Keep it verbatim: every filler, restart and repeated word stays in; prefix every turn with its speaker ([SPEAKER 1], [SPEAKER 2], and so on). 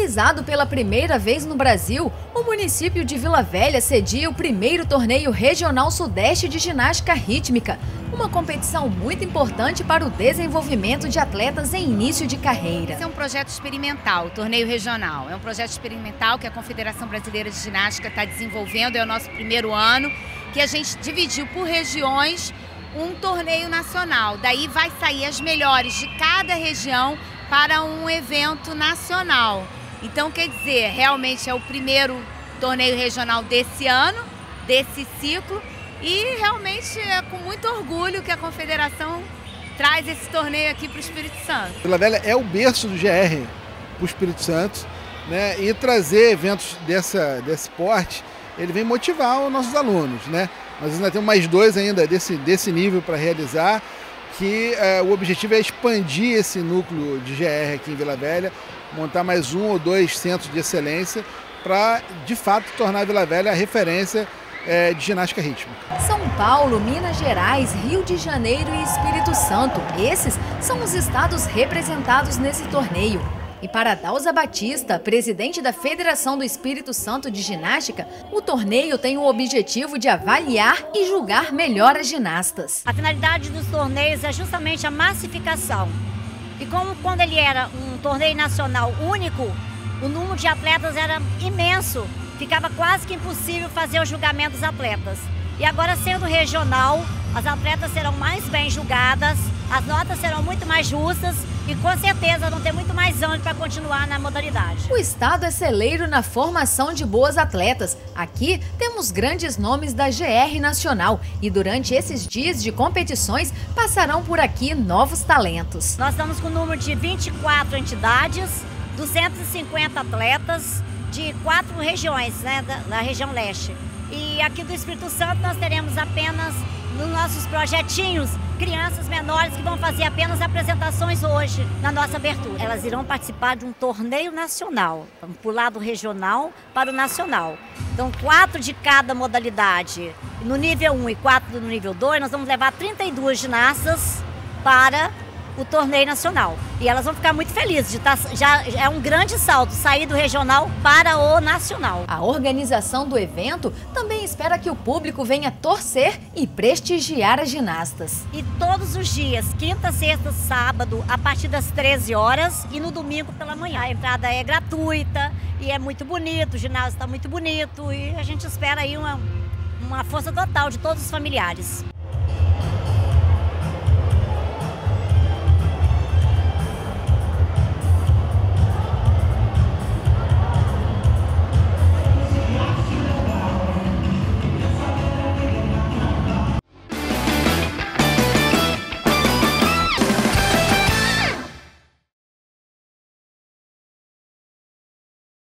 [SPEAKER 1] Realizado pela primeira vez no Brasil, o município de Vila Velha cedia o primeiro torneio regional sudeste de ginástica rítmica, uma competição muito importante para o desenvolvimento de atletas em início de carreira.
[SPEAKER 2] Esse é um projeto experimental, o torneio regional. É um projeto experimental que a Confederação Brasileira de Ginástica está desenvolvendo, é o nosso primeiro ano, que a gente dividiu por regiões um torneio nacional. Daí vai sair as melhores de cada região para um evento nacional. Então, quer dizer, realmente é o primeiro torneio regional desse ano, desse ciclo, e realmente é com muito orgulho que a Confederação traz esse torneio aqui para o Espírito Santo.
[SPEAKER 3] Vila Velha é o berço do G R para o Espírito Santo, né? E trazer eventos dessa, desse porte, ele vem motivar os nossos alunos, né? Nós ainda temos mais dois ainda desse, desse nível para realizar, que uh, o objetivo é expandir esse núcleo de G R aqui em Vila Velha, montar mais um ou dois centros de excelência para, de fato, tornar a Vila Velha a referência uh, de ginástica rítmica.
[SPEAKER 1] São Paulo, Minas Gerais, Rio de Janeiro e Espírito Santo. Esses são os estados representados nesse torneio. E para Dalza Batista, presidente da Federação do Espírito Santo de Ginástica, o torneio tem o objetivo de avaliar e julgar melhor as ginastas.
[SPEAKER 4] A finalidade dos torneios é justamente a massificação. E como quando ele era um torneio nacional único, o número de atletas era imenso, ficava quase que impossível fazer o julgamento dos atletas. E agora, sendo regional, as atletas serão mais bem julgadas, as notas serão muito mais justas e com certeza vão ter muito mais ânimo para continuar na modalidade.
[SPEAKER 1] O estado é celeiro na formação de boas atletas. Aqui temos grandes nomes da G R Nacional e durante esses dias de competições passarão por aqui novos talentos.
[SPEAKER 4] Nós estamos com o número de vinte e quatro entidades, duzentos e cinquenta atletas de quatro regiões, né, da, da região leste. E aqui do Espírito Santo nós teremos apenas, nos nossos projetinhos, crianças menores que vão fazer apenas apresentações hoje na nossa abertura. Elas irão participar de um torneio nacional, vamos pular do regional para o nacional. Então, quatro de cada modalidade no nível um e quatro no nível dois, nós vamos levar trinta e duas ginastas para o torneio nacional. E elas vão ficar muito felizes de estar, já é um grande salto sair do regional para o nacional.
[SPEAKER 1] A organização do evento também espera que o público venha torcer e prestigiar as ginastas.
[SPEAKER 4] E todos os dias, quinta, sexta, sábado, a partir das treze horas e no domingo pela manhã. A entrada é gratuita e é muito bonito, o ginásio está muito bonito e a gente espera aí uma, uma força total de todos os familiares.